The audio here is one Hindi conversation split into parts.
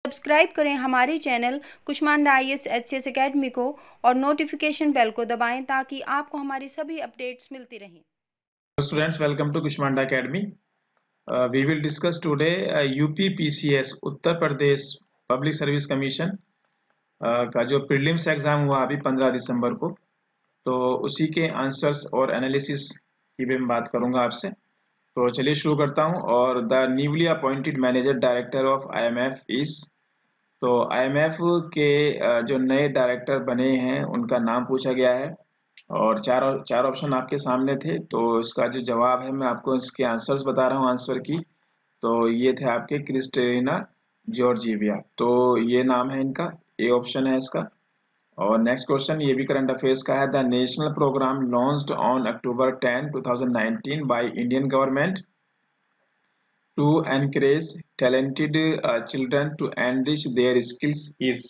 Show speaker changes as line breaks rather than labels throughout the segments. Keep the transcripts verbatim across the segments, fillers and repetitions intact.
सब्सक्राइब करें हमारे channel Kushmanda I A S H C S academy को और नोटिफिकेशन बेल को दबाएं ताकि आपको हमारी सभी अपडेट्स मिलती रहें।
Students, welcome to Kushmanda Academy. Uh, we will discuss today uh, U P P C S Uttar Pradesh public service commission का जो प्रीलिम्स एग्जाम हुआ अभी पंद्रह दिसंबर को, तो उसी के आंसर्स और एनालिसिस की भी मैं बात करूंगा आपसे। तो चलिए शुरू करता हूं। और the newly appointed manager director of I M F is, तो आई एम एफ के uh, जो नए डायरेक्टर बने हैं उनका नाम पूछा गया है और चार चार ऑप्शन आपके सामने थे। तो इसका जो जवाब है मैं आपको इसके आंसर्स बता रहा हूँ आंसर की। तो ये थे आपके क्रिस्टेलिना जॉर्जिविया, तो ये नाम है इनका, ए ऑप्शन है इसका। और नेक्स्ट क्वेश्चन ये भी करंट अफेयर्स का है। The national programme launched on October ten two thousand nineteen by Indian government to encourage talented children to enrich their skills is.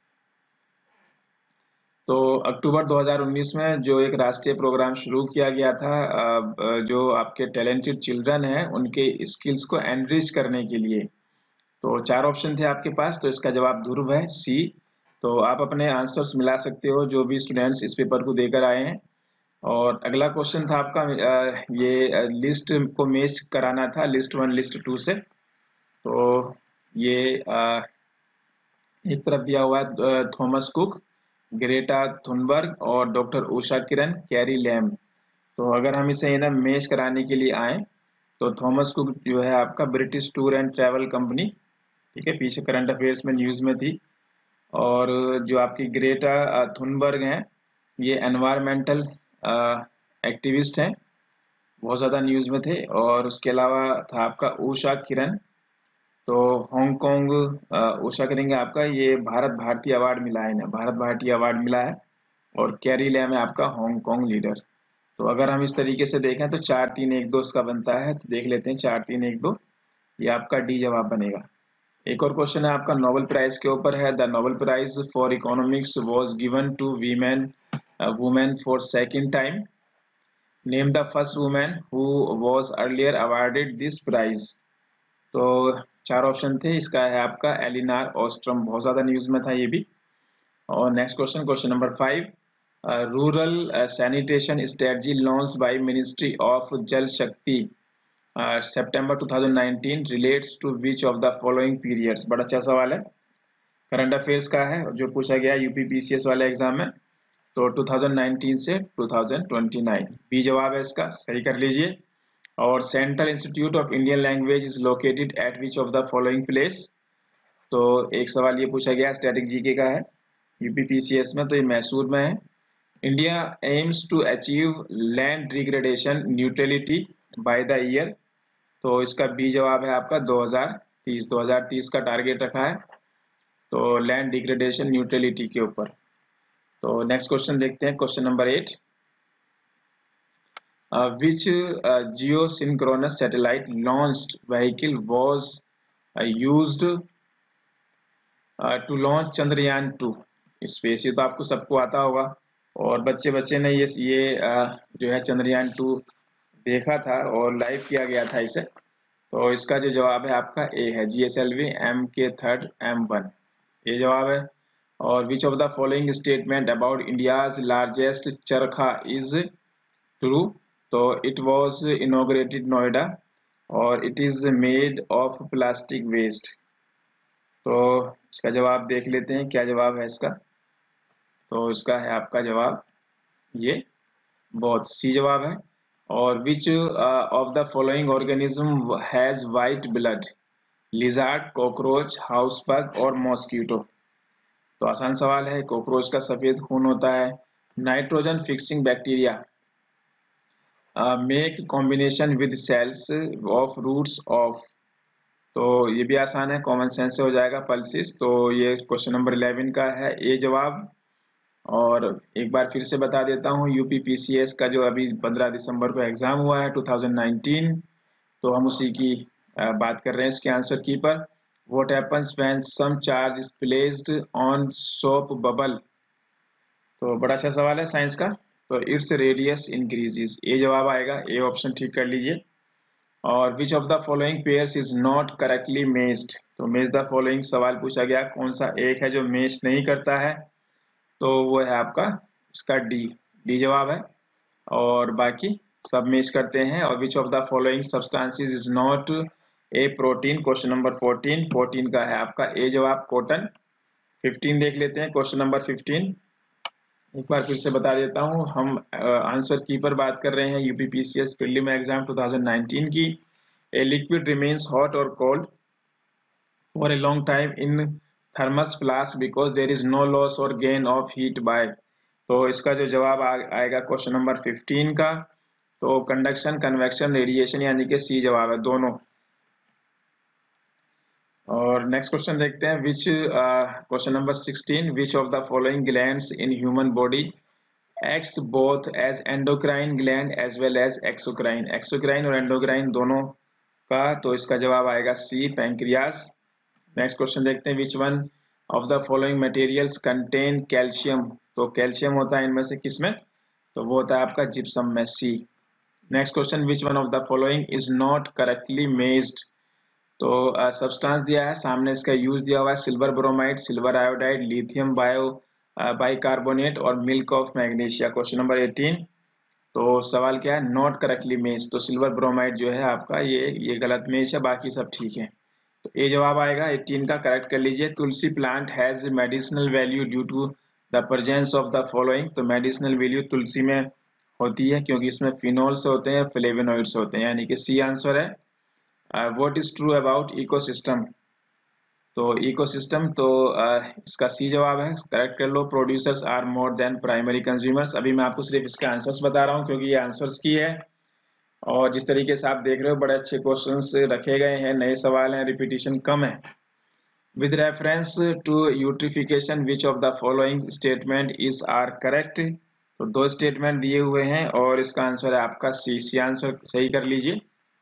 तो अक्टूबर दो हज़ार उन्नीस में जो एक राष्ट्रीय प्रोग्राम शुरू किया गया था जो आपके टैलेंटेड चिल्ड्रन हैं उनके स्किल्स को एनरिच करने के लिए, तो चार ऑप्शन थे आपके पास, तो इसका जवाब ध्रुव है, सी। तो आप अपने आंसर्स मिला सकते हो जो भी स्टूडेंट्स इस पेपर को देकर आए हैं। और अगला क्वेश्चन था आपका ये लिस्ट को मैच कराना था, लिस्ट वन लिस्ट टू से। तो ये एक तरफ दिया हुआ है थॉमस कुक, ग्रेटा थुनबर्ग और doctor Usha Kiran, Carrie Lam. तो अगर हम इसे ना मैच कराने के लिए आए तो थॉमस कुक जो है आपका British tour and travel company, ठीक है, पीछे करंट अफेयर्स में न्यूज़ में थी। और जो आपकी ग्रेटा थुनबर्ग हैं ये एनवायरमेंटल एक्टिविस्ट हैं, बहुत ज़्यादा न्यूज़ में थे। और उसके अलावा था आपका उषा किरण, तो हांगकांग उषा करेंगे आपका, ये भारत भारतीय अवार्ड मिला है इन्हें, भारत भारतीय अवार्ड मिला है। और कैरी लैम है आपका हांगकांग लीडर। तो अगर हम इस तरीके से देखें तो चार तीन एक दो इसका बनता है, तो देख लेते हैं चार तीन एक दो, ये आपका डी जवाब बनेगा। एक और क्वेश्चन है आपका नोबेल प्राइज के ऊपर है। The Nobel prize for economics was given to women women for second time. Name the first women who was earlier awarded this prize. तो चार ऑप्शन थे, इसका है आपका एलिनार ऑस्ट्रम, बहुत ज़्यादा न्यूज़ में था ये भी। और next question, question number five, rural sanitation strategy launched by ministry of Jal Shakti September two thousand nineteen relates to which of the following periods. बड़ा अच्छा सवाल है, करंट अफेयर्स का है जो पूछा गया यूपी पीसीएस वाले एग्जाम में। तो टू थाउजेंड नाइनटीन से two thousand twenty nine, B जवाब है इसका, सही कर लीजिए। और central institute of Indian language is located at which of the following place. तो एक सवाल ये पूछा गया स्टैटिक जीके का है यूपी पीसीएस में, तो ये मैसूर में है। India aims to achieve land degradation neutrality by the year. तो इसका बी जवाब है आपका दो हज़ार तीस, दो हज़ार तीस का टारगेट रखा है तो लैंड डिग्रेडेशन न्यूट्रलिटी के ऊपर। तो नेक्स्ट क्वेश्चन देखते हैं, question number eight, which geo synchronous satellite launched vehicle was used to launch Chandrayaan to space. ये तो आपको सबको आता होगा और बच्चे बच्चे ने ये ये uh, जो है चंद्रयान टू देखा था और लाइव किया गया था इसे। तो इसका जो जवाब है आपका ए है, G S L V M K third M one, ये जवाब है। और which of the following statement about India's largest charkha is true. तो इट वाज इनॉग्रेटेड नोएडा और it is made of plastic waste. तो इसका जवाब देख लेते हैं, क्या जवाब है इसका। तो इसका है आपका जवाब ये बहुत सी जवाब है। और which of the following organism has white blood, lizard, cockroach, house bug और मॉस्किटो। तो आसान सवाल है, कॉकरोच का सफेद खून होता है। Nitrogen fixing bacteria make combination with cells of roots of. तो ये भी आसान है, कॉमन सेंस से हो जाएगा, पल्सिस। तो ये क्वेश्चन नंबर इलेवन का है ए जवाब। और एक बार फिर से बता देता हूँ यूपी पीसीएस का जो अभी पंद्रह दिसंबर को एग्जाम हुआ है टू थाउजेंड नाइनटीन, तो हम उसी की बात कर रहे हैं इसके आंसर की पर। What happens when some charge is placed on soap bubble. तो बड़ा अच्छा सवाल है साइंस का। तो इट्स रेडियस इंक्रीजेस, ए जवाब आएगा, ए ऑप्शन ठीक कर लीजिए। और which of the following pairs is not correctly matched, तो मेज द फॉलोइंग सवाल पूछा गया, कौन सा एक है जो मेज नहीं करता है, तो वो है आपका इसका डी डी जवाब है, और बाकी सब मेज करते हैं। और which of the following substances is not a protein, question number fourteen, fourteen का है आपका ए जवाब कॉटन। फिफ्टीन देख लेते हैं, क्वेश्चन नंबर फिफ्टीन एक बार फिर से बता देता हूँ, हम आंसर की पर बात कर रहे हैं UPPCS prelim exam two thousand nineteen की। ए लिक्विड रिमेन्स हॉट और cold for a long time in thermos flask because there is no loss और गेन ऑफ हीट बाय, तो इसका जो जवाब आ, आएगा क्वेश्चन नंबर फिफ्टीन का, तो कंडक्शन, कन्वेक्शन, रेडिएशन, यानी कि सी जवाब है दोनों। और नेक्स्ट क्वेश्चन देखते हैं, which question number sixteen, which of the following glands in human body acts both as endocrine gland as well as exocrine, exocrine और एंडोक्राइन दोनों का, तो इसका जवाब आएगा सी पैंक्रियास। नेक्स्ट क्वेश्चन देखते हैं, which one of the following materials contain calcium, तो कैल्शियम होता है इनमें से किसमें, तो वो होता है आपका जिप्सम में, C. Next question, which one of the following is not correctly matched, तो सब्सटेंस uh, दिया है सामने, इसका यूज दिया हुआ है silver bromide, silver iodide, lithium bio bicarbonate और milk of magnesia, question number eighteen. तो सवाल क्या है, नॉट करेक्टली मेज, तो सिल्वर ब्रोमाइड जो है आपका ये ये गलत मेज है, बाकी सब ठीक है, तो ए जवाब आएगा एटीन का, करेक्ट कर लीजिए। Tulsi plant has medicinal value due to the presence of the following, तो मेडिसिनल वैल्यू तुलसी में होती है क्योंकि इसमें फिनोल्स होते हैं, फ्लेवेनोइड्स होते हैं, यानी कि सी आंसर है। What is true about ecosystem, तो इकोसिस्टम, तो uh, इसका सी जवाब है, करेक्ट कर लो। Producers are more than primary consumers, अभी मैं आपको सिर्फ इसके आंसर्स बता रहा हूँ क्योंकि ये आंसर्स की है, और जिस तरीके से आप देख रहे हो बड़े अच्छे क्वेश्चंस रखे गए हैं, नए सवाल हैं, रिपीटिशन कम है। With reference to eutrophication which of the following statement is are correct, तो दो स्टेटमेंट दिए हुए हैं और इसका आंसर है आपका सी, सी आंसर सही कर लीजिए।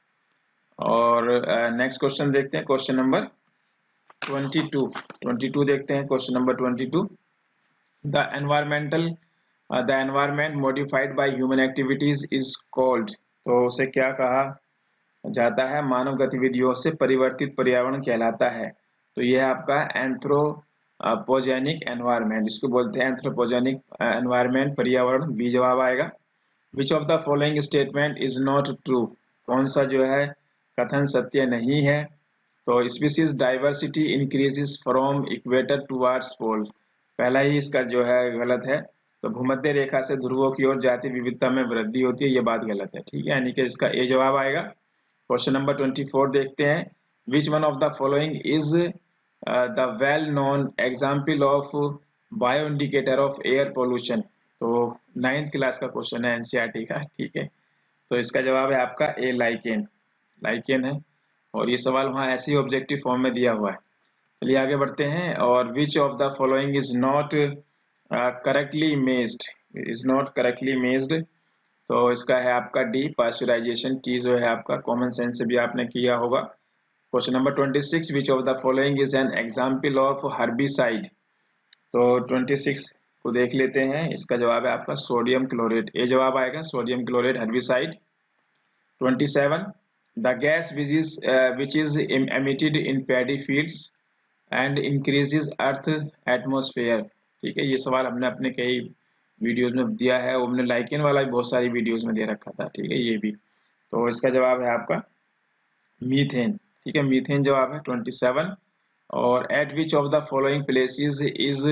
और नेक्स्ट uh, क्वेश्चन देखते हैं, question number twenty two, twenty two देखते हैं, question number twenty two, the environmental the environment modified by human activities is called, तो उसे क्या कहा जाता है, मानव गतिविधियों से परिवर्तित पर्यावरण कहलाता है, तो यह है आपका एंथ्रोपोजेनिक एनवायरमेंट, इसको बोलते हैं एंथ्रोपोजेनिक एनवायरमेंट, पर्यावरण, बी जवाब आएगा। Which of the following statement is not true, कौन सा जो है कथन सत्य नहीं है, तो species diversity increases from equator towards pole, पहला ही इसका जो है गलत है, तो भूमध्य रेखा से ध्रुवों की ओर जाति विविधता में वृद्धि होती है, ये बात गलत है, ठीक है, यानी कि इसका ए जवाब आएगा। क्वेश्चन नंबर ट्वेंटी फोर देखते हैं, which one of the following is the well known example of bioindicator of air pollution, तो नाइन्थ क्लास का क्वेश्चन है एनसीईआरटी का, ठीक है, तो इसका जवाब है आपका ए लाइकेन, लाइकेन है, और ये सवाल वहाँ ऐसे ही ऑब्जेक्टिव फॉर्म में दिया हुआ है। चलिए आगे बढ़ते हैं, और which of the following is not correctly matched, is not correctly matched, तो इसका है आपका डी पास्चराइजेशन, टी जो है आपका कॉमन सेंस से भी आपने किया होगा। Question number twenty six, which of the following is an example of herbicide, तो ट्वेंटी सिक्स को देख लेते हैं, इसका जवाब है आपका सोडियम क्लोरेट, ए जवाब आएगा, sodium chlorate herbicide. Twenty seven, the gas which is uh, which is em emitted in paddy fields and increases earth atmosphere, ठीक है, ये सवाल हमने अपने कई वीडियोस में दिया है, वो हमने लाइकेन वाला भी बहुत सारी वीडियोस में दे रखा था, ठीक है, ये भी, तो इसका जवाब है आपका मीथेन, ठीक है, मीथेन जवाब है ट्वेंटी सेवन। और at which of the following places is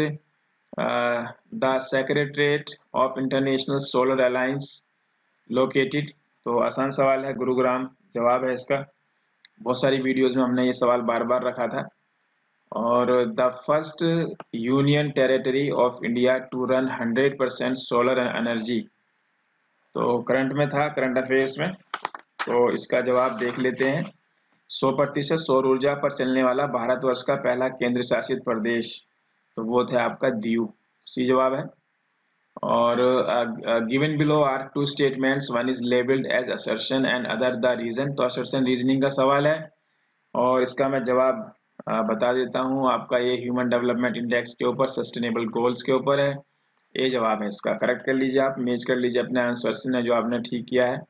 the secretariat of International Solar Alliance located, तो आसान सवाल है, गुरुग्राम जवाब है इसका, बहुत सारी वीडियोस में हमने ये सवाल बार बार रखा था। और the first union territory of India to run hundred percent solar energy, तो करंट में था, करंट अफेयर्स में, तो इसका जवाब देख लेते हैं, सौ प्रतिशत सौर ऊर्जा पर चलने वाला भारतवर्ष का पहला केंद्र शासित प्रदेश, तो वो थे आपका दीव, सी जवाब है। और given below are two statements, one is labelled as assertion and other the reason, तो असर्शन रीजनिंग का सवाल है, और इसका मैं जवाब uh, बता देता हूँ, आपका ये ह्यूमन डेवलपमेंट इंडेक्स के ऊपर, सस्टेनेबल गोल्स के ऊपर है, ए जवाब है इसका, करेक्ट कर लीजिए, आप मेज कर लीजिए अपने आंसर से जो आपने ठीक किया है।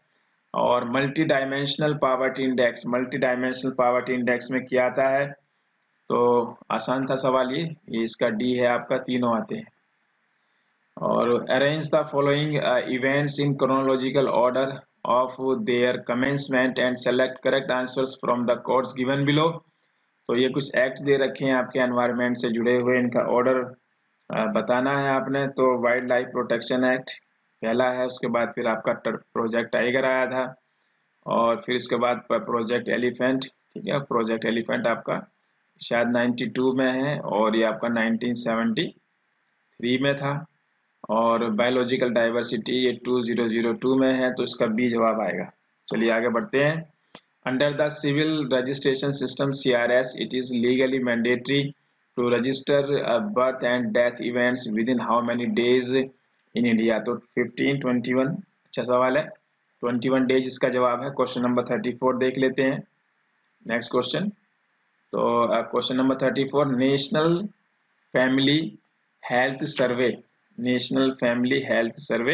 और multidimensional poverty index, multidimensional poverty index में क्या आता है? तो आसान था सवाल ये, ये इसका डी है आपका, तीनों आते हैं। और arrange the following events in chronological order of their commencement and select correct answers from the codes given below. तो ये कुछ एक्ट दे रखे हैं आपके एनवायरनमेंट से जुड़े हुए, इनका ऑर्डर बताना है आपने। तो वाइल्ड लाइफ प्रोटेक्शन एक्ट पहला है, उसके बाद फिर आपका प्रोजेक्ट टाइगर आया था, और फिर उसके बाद प्रोजेक्ट एलिफेंट, ठीक है। प्रोजेक्ट एलिफेंट आपका शायद बानवे में है, और ये आपका उन्नीस सौ तिहत्तर में था। और बायोलॉजिकल डाइवर्सिटी ये दो हज़ार दो में है, तो इसका बी जवाब आएगा। चलिए आगे बढ़ते हैं। Under the civil registration system C R S, it is legally mandatory to register birth and death events within how many days in India? तो फिफ्टीन, ट्वेंटी वन, अच्छा सवाल है, इक्कीस डेज इसका जवाब है। क्वेश्चन नंबर चौंतीस देख लेते हैं, नेक्स्ट क्वेश्चन। तो क्वेश्चन नंबर चौंतीस, National Family Health Survey, National Family Health Survey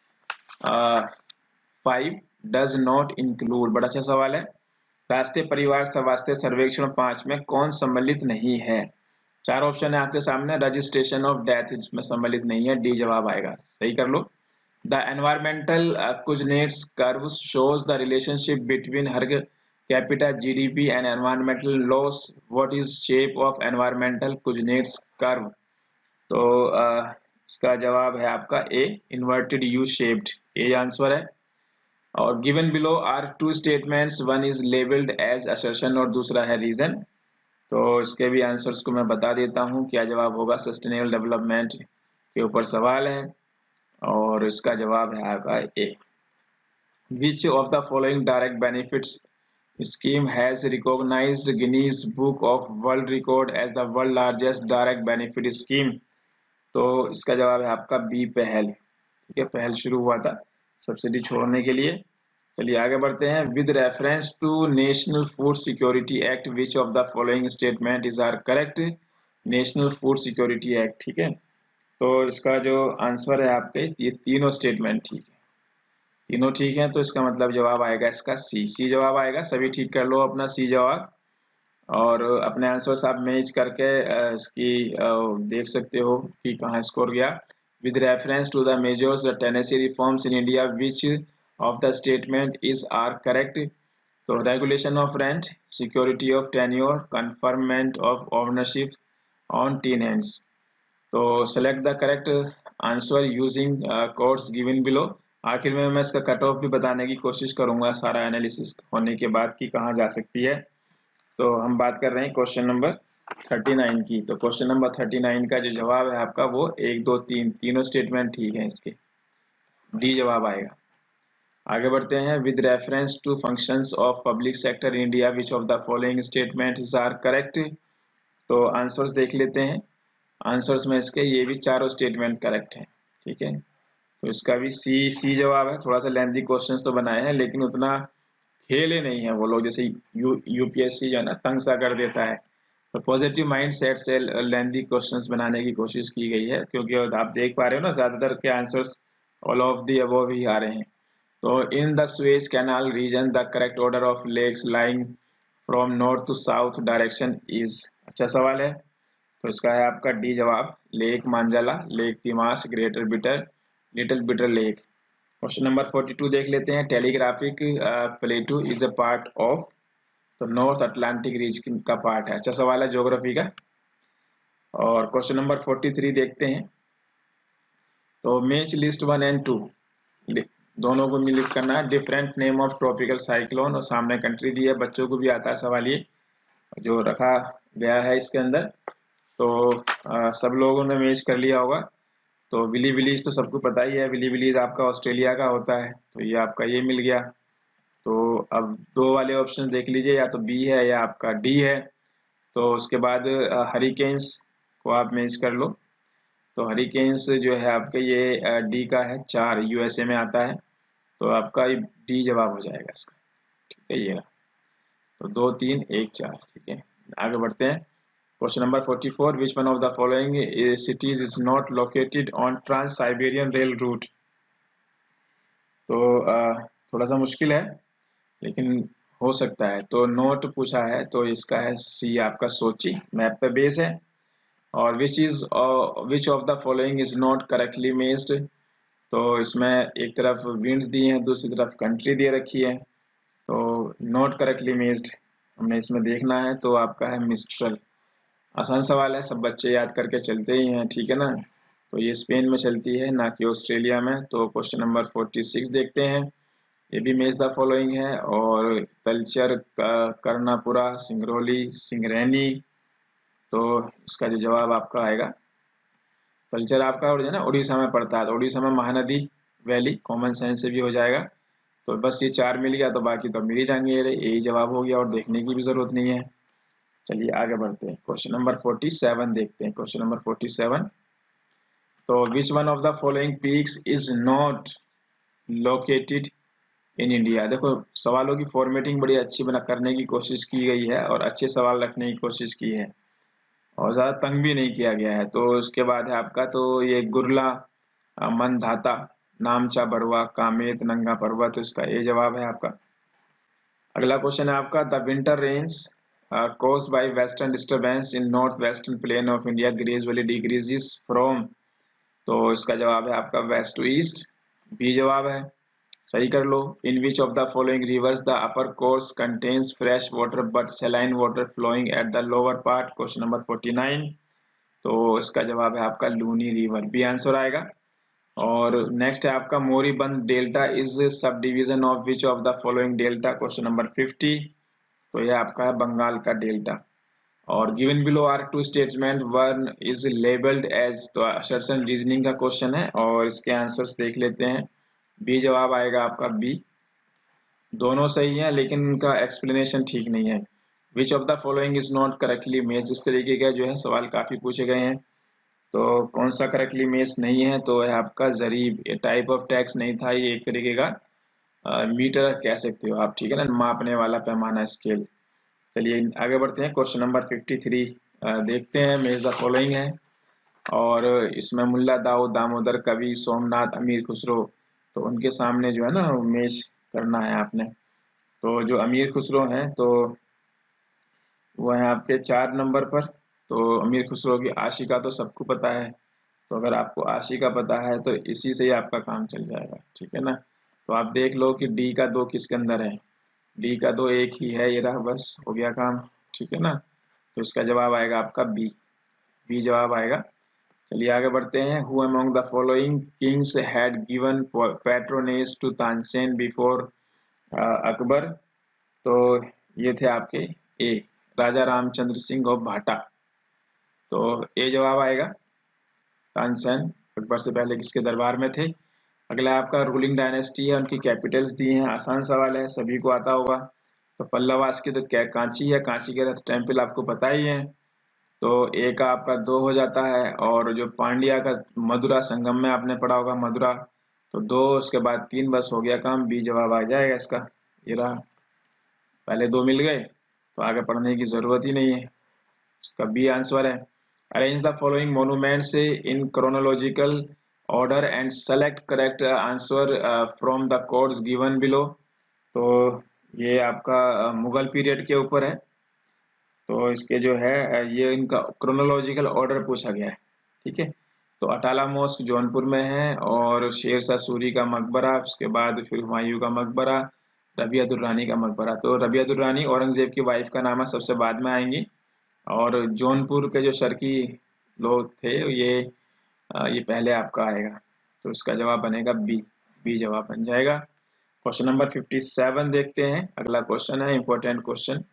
five does not include, बड़ा अच्छा सवाल है। राष्ट्रीय परिवार स्वास्थ्य सर्वेक्षण पांच में कौन सम्मिलित नहीं है? चार ऑप्शन है आपके सामने, रजिस्ट्रेशन ऑफ डेथ इसमें सम्मिलित नहीं है, डी जवाब आएगा, सही कर लो। The environmental Kuznets curve shows the relationship between per capita GDP and environmental loss, what is shape of environmental Kuznets curve? तो uh, इसका जवाब है आपका ए, इन्वर्टेड यू शेप्ड, ये आंसर है। और given below are two statements, one is labelled as assertion और दूसरा है रीजन। तो इसके भी आंसर्स को मैं बता देता हूँ, क्या जवाब होगा। सस्टेनेबल डेवलपमेंट के ऊपर सवाल है, और इसका जवाब है आपका A. Which of the following direct benefits scheme has recognised Guinness Book of World Record as the world largest direct benefit scheme? तो इसका जवाब है आपका बी, पहल, ठीक है। पहल शुरू हुआ था सब्सिडी छोड़ने के लिए। चलिए आगे बढ़ते हैं। With reference to National Food Security Act which of the following statement is are correct? National Food Security Act, ठीक है। तो इसका जो आंसर है आपके, ये तीनों स्टेटमेंट ठीक है, तीनों ठीक है, तो इसका मतलब जवाब आएगा इसका सी, सी जवाब आएगा। सभी ठीक कर लो अपना सी जवाब, और अपने आंसर्स आप मैच करके इसकी देख सकते हो कि कहाँ स्कोर गया। With reference to the measures the tenancy reforms in India which of the statement is are correct? तो regulation of rent, security of tenure, conferment of ownership on tenants. तो select the correct answer using codes given below. आखिर में मैं इसका कट ऑफ भी बताने की कोशिश करूंगा सारा एनालिसिस होने के बाद कि कहाँ जा सकती है। तो हम बात कर रहे हैं क्वेश्चन नंबर उनतालीस की। तो क्वेश्चन नंबर उनतालीस का जो जवाब है आपका, वो एक दो तीन तीनों स्टेटमेंट ठीक है, इसके डी जवाब आएगा। आगे बढ़ते हैं। With reference to functions of public sector in India which of the following statements are correct? तो आंसर्स देख लेते हैं। आंसर्स में इसके ये भी चारों स्टेटमेंट करेक्ट है, ठीक है। तो इसका भी सी, सी जवाब है। थोड़ा सा लेंथी क्वेश्चंस तो बनाए हैं, लेकिन उतना खेले नहीं है वो लोग, जैसे यू यूपीएससी जो है ना तंग सा कर देता है। तो पॉजिटिव माइंड सेट से लेंथी क्वेश्चंस बनाने की कोशिश की गई है, क्योंकि आप देख पा रहे हो ना ज्यादातर के answers all of the above ही आ रहे हैं। तो in the Suez Canal region the correct order of lakes lying from north to south direction is? अच्छा सवाल है। तो इसका है आपका डी जवाब, Lake Manzala, Lake Timsah, Greater Bitter, Little Bitter Lake. Question number बयालीस देख लेते हैं। Telegraphic plateau is a part of, तो नॉर्थ अटलांटिक रीजन का पार्ट है। अच्छा सवाल है ज्योग्राफी का। और क्वेश्चन नंबर तैंतालीस देखते हैं। तो match list one and two दोनों को मिल करना है। Different name of tropical cyclone, और सामने कंट्री दी है, बच्चों को भी आता है सवाल ये जो रखा गया है इसके अंदर। तो आ, सब लोगों ने मैच कर लिया होगा। तो विली विलीज तो सबको पता ही है, विली विलीज आपका ऑस्ट्रेलिया का होता है, तो ये आपका ये मिल गया। तो अब दो वाले ऑप्शन देख लीजिए, या तो बी है या आपका डी है। तो उसके बाद हरिकेन्स को आप मैच कर लो। तो हरिकेन्स जो है आपके ये डी का है, चार यूएसए में आता है, तो आपका डी जवाब हो जाएगा इसका, ठीक है। ये तो दो तीन एक चार, ठीक है। आगे बढ़ते हैं। क्वेश्चन नंबर चौवालीस, which one of the following cities is not located on Trans Siberian rail route? तो थोड़ा सा मुश्किल है लेकिन हो सकता है। तो नोट पूछा है तो इसका है सी आपका सोची, मैप पे बेस है। और which is which of the following is not correctly matched, तो इसमें एक तरफ विंड्स दी हैं, दूसरी तरफ कंट्री दे रखी है। तो नॉट करेक्टली मेज्ड हमने इसमें देखना है, तो आपका है मिस्ट्रल। आसान सवाल है, सब बच्चे याद करके चलते ही हैं, ठीक है ना। तो ये स्पेन में चलती है, ना कि ऑस्ट्रेलिया में। तो क्वेश्चन नंबर फोर्टी सिक्स देखते हैं, ये भी मेज द फॉलोइंग है। और कल्चर करनापुरा, सिंगरौली, सिंगरैनी, तो इसका जो जवाब आपका आएगा, कल्चर आपका और जो है ना उड़ीसा में पड़ता है, तो उड़ीसा में महानदी वैली, कॉमन सेंस से भी हो जाएगा। तो बस ये चार मिल गया, तो बाकी तो मिल ही जाएंगे, यही जवाब हो गया और देखने की भी जरूरत नहीं है। चलिए आगे बढ़ते हैं, क्वेश्चन नंबर फोर्टी सेवन देखते हैं। क्वेश्चन नंबर फोर्टी सेवन, तो which one of the following peaks is not located in India. देखो सवालों की फॉर्मेटिंग बड़ी अच्छी बना करने की कोशिश की गई है और अच्छे सवाल रखने की कोशिश की है और ज़्यादा तंग भी नहीं किया गया है। तो उसके बाद है आपका, तो ये गुरला, अ, मनधाता, नामचा बरवा, कामेत, नंगा पर्वत, तो इसका ये जवाब है आपका। अगला क्वेश्चन है आपका, the winter rains caused by western disturbance in northwestern plain of India gradually decreases from, तो इसका जवाब है आपका वेस्ट टू ईस्ट, बी जवाब है, सही कर लो। In which of the following rivers the upper course contains fresh water but saline water flowing at the lower part, question number forty nine, तो इसका जवाब है आपका लूनी रिवर, बी आंसर आएगा। और नेक्स्ट है आपका, moribund delta is subdivision of which of the following delta, question number fifty, तो यह आपका है बंगाल का डेल्टा। और given below are two statement, one is labelled as, तो असर्शन रीजनिंग का क्वेश्चन है और इसके आंसर्स देख लेते हैं। बी जवाब आएगा आपका, बी। दोनों सही है लेकिन उनका एक्सप्लेनेशन ठीक नहीं है। Which of the following is not correctly match, इस तरीके का जो है सवाल काफी पूछे गए हैं। तो कौन सा करेक्टली मैच नहीं है, तो है आपका जरीब, ये टाइप ऑफ टैक्स नहीं था, ये एक तरीके का मीटर कह सकते हो आप, ठीक है ना, मापने वाला पैमाना, स्केल। चलिए आगे बढ़ते हैं, क्वेश्चन नंबर फिफ्टी थ्री देखते हैं, मेज द फॉलोइंग है। और इसमें मुल्ला दाऊद दामोदर, कवि सोमनाथ, अमीर खुसरो, तो उनके सामने जो है ना मेश करना है आपने। तो जो अमीर खुसरो हैं तो वो है आपके चार नंबर पर। तो अमीर खुसरो की आशिका तो सबको पता है, तो अगर आपको आशिका पता है तो इसी से ही आपका काम चल जाएगा, ठीक है ना। तो आप देख लो कि डी का दो किसके अंदर है, डी का दो एक ही है, ये रहा, बस हो गया काम, ठीक है ना। तो इसका जवाब आएगा आपका बी, बी जवाब आएगा। चलिए आगे बढ़ते हैं, who among the following kings had given patronage to Tansen before Akbar, तो ये थे आपके ए, राजा रामचंद्र सिंह ऑफ भाटा, तो ए जवाब आएगा। तानसेन अकबर से पहले किसके दरबार में थे। अगला आपका रूलिंग डायनेस्टी है, उनकी कैपिटल्स दी हैं, आसान सवाल है, सभी को आता होगा। तो पल्लवास की तो क्या कांची है, कांची के टेम्पल आपको पता ही है, तो ए का आपका दो हो जाता है। और जो पांड्या का मदुरा संगम में आपने पढ़ा होगा, मदुरा, तो दो, उसके बाद तीन, बस हो गया काम, बी जवाब आ जाएगा इसका। ये रहा, पहले दो मिल गए तो आगे पढ़ने की जरूरत ही नहीं है, इसका बी आंसर है। Arrange the following monuments in chronological order and select correct answer from the codes given below, तो ये आपका uh, मुगल पीरियड के ऊपर है। तो इसके जो है ये इनका क्रोनोलॉजिकल ऑर्डर पूछा गया है, ठीक है। तो अटाला मॉस्क जौनपुर में है, और शेरशाह सूरी का मकबरा, उसके बाद फिर हुमायूं का मकबरा, रबिया दुर्रानी का मकबरा। तो रबिया दुर्रानी औरंगजेब की वाइफ का नाम है, सबसे बाद में आएंगी। और जौनपुर के जो शर्की लोग थे ये ये पहले आपका आएगा, तो इसका जवाब बनेगा बी, बी जवाब बन जाएगा। क्वेश्चन नंबर फिफ्टी सेवन देखते हैं, अगला क्वेश्चन है, इंपॉर्टेंट क्वेश्चन,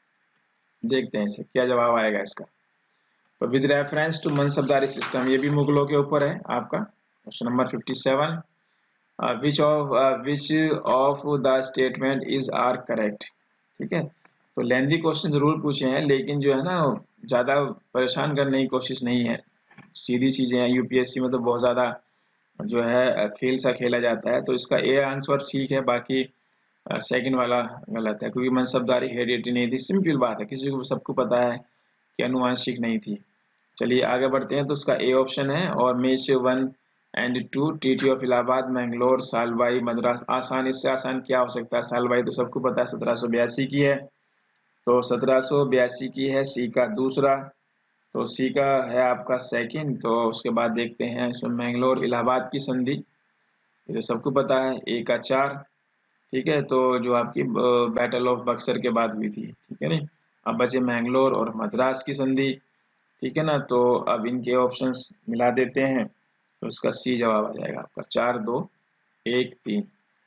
देखते हैं इसे क्या जवाब आएगा इसका। तो with reference to mansabdari system, ये भी मुगलों के ऊपर है आपका। Question number fifty seven, which of which of the statement is are correct, ठीक है। तो लेंदी क्वेश्चन जरूर पूछे हैं लेकिन जो है ना ज़्यादा परेशान करने की कोशिश नहीं है, सीधी चीज़ें हैं। यूपीएससी में तो बहुत ज़्यादा जो है खेल सा खेला जाता है, तो इसका ए आंसर ठीक है, बाकी सेकंड वाला गलत है, क्योंकि मनसबदारी हेरिडिटी नहीं थी, सिंपल बात है, किसी को सबको पता है कि अनुवांशिक नहीं थी। चलिए आगे बढ़ते हैं, तो उसका ए ऑप्शन है। और मेच वन एंड टू टीटी ऑफ इलाहाबाद, मैंगलोर, सालबाई, मद्रास। आसान, इससे आसान क्या हो सकता है? सालबाई तो सबको पता है सत्रह सौ बयासी की है, तो सत्रह सौ बयासी की है सी का दूसरा, तो सी का है आपका सेकंड। तो उसके बाद देखते हैं इसमें मैंगलोर इलाहाबाद की संधि, ये तो सबको पता है, ए का चार, ठीक है, तो जो आपकी बैटल ऑफ बक्सर के बाद हुई थी, ठीक है नहीं। अब बचे मैंगलोर और मद्रास की संधि, ठीक है ना। तो अब इनके ऑप्शंस मिला देते हैं, तो इसका सी जवाब आ जाएगा आपका, चार दो एक तीन,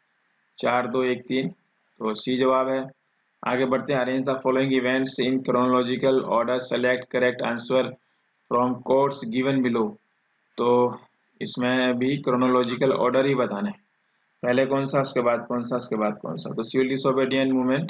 चार दो एक तीन, तो सी जवाब है। आगे बढ़ते हैं, arrange the following events in chronological order, select correct answer from codes given below. तो इसमें भी क्रोनोलॉजिकल ऑर्डर ही बताना है, पहले कौन सा, उसके बाद कौन सा, उसके बाद कौन सा। तो सिविल डिसोबीडिएंट मूवमेंट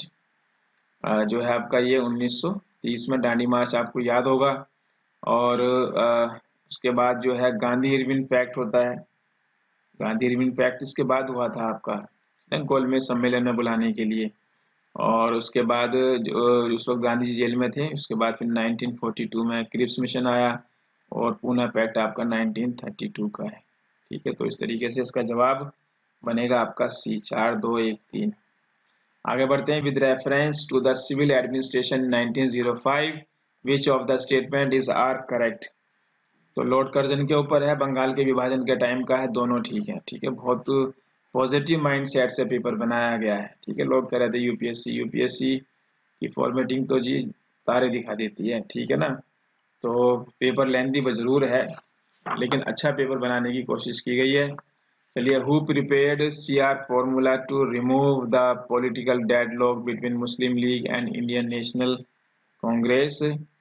जो है आपका ये उन्नीस सौ तीस में, दांडी मार्च आपको याद होगा। और आ, उसके बाद जो है गांधी इरविन पैक्ट होता है, गांधी इरविन पैक्ट इसके बाद हुआ था आपका, गोलमेज सम्मेलन में बुलाने के लिए। और उसके बाद जो उस वक्त गांधी जी जेल में थे, उसके बाद फिर नाइनटीन फोर्टी टू में क्रिप्स मिशन आया, और पूना पैक्ट आपका नाइनटीन थर्टी टू का है, ठीक है। तो इस तरीके से इसका जवाब बनेगा आपका सी, चार दो एक तीन। आगे बढ़ते हैं, with reference to the civil administration nineteen O five which of the statement is are correct. तो लॉर्ड कर्जन के ऊपर है, बंगाल के विभाजन के टाइम का है, दोनों ठीक है, ठीक है। बहुत पॉजिटिव माइंड सेट से पेपर बनाया गया है, ठीक है। लोग कह रहे थे यूपीएससी यूपीएससी की फॉर्मेटिंग तो जी तारे दिखा देती है, ठीक है ना। तो पेपर लेंथी जरूर है, लेकिन अच्छा पेपर बनाने की कोशिश की गई है। चलिए, who prepared C R formula to remove the political deadlock between Muslim League and Indian National Congress.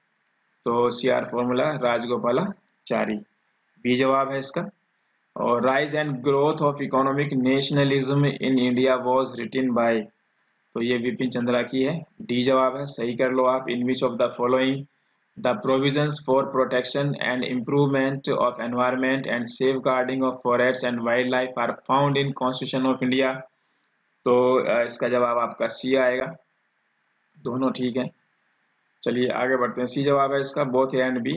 तो C R formula Rajagopalachari, B जवाब है इसका। और rise and growth of economic nationalism in India was written by, तो ये विपिन चंद्रा की है, डी जवाब है, सही कर लो आप। In which of the following the provisions for protection and improvement of environment and safeguarding of forest and wildlife are found in constitution of India. तो इसका जवाब आपका सी आएगा, दोनों ठीक है। चलिए आगे बढ़ते हैं, सी जवाब है इसका, बोथ ए एंड बी।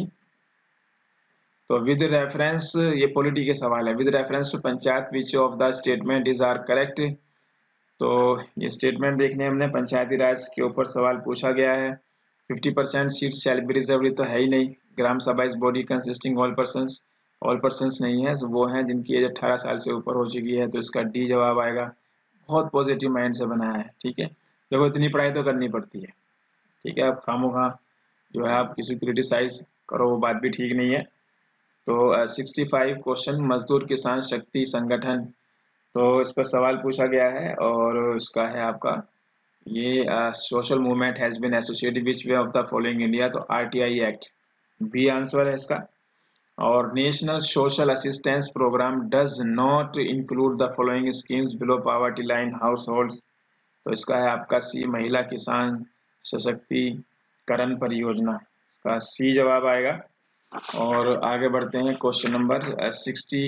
तो विद रेफरेंस, ये पॉलिटी के सवाल है, with reference to panchayat which of the statement is are correct. तो ये स्टेटमेंट देखने हमने पंचायती राज के ऊपर सवाल पूछा गया है। Fifty percent seat shall be reserve, तो है ही नहीं। Gram Sabha is body consisting all persons, all persons नहीं है, वो हैं जिनकी एज अठारह साल से ऊपर हो चुकी है, तो इसका डी जवाब आएगा। बहुत पॉजिटिव माइंड से बनाया है, ठीक है। देखो इतनी पढ़ाई तो करनी पड़ती है, ठीक है। आप खामोखा जो है आप किसी क्रिटिसाइज करो, वो बात भी ठीक नहीं है। तो सिक्सटी फाइव क्वेश्चन, मजदूर किसान शक्ति संगठन, तो इस पर सवाल पूछा गया है, और इसका है आपका ये social movement has been associated which way of the following India, तो आरटीआई एक्ट, बी आंसर है इसका। और national social assistance programme does not include the following schemes below poverty line households, तो इसका है आपका सी, महिला किसान सशक्तिकरण परियोजना, इसका सी जवाब आएगा। और आगे बढ़ते हैं, क्वेश्चन नंबर सिक्सटी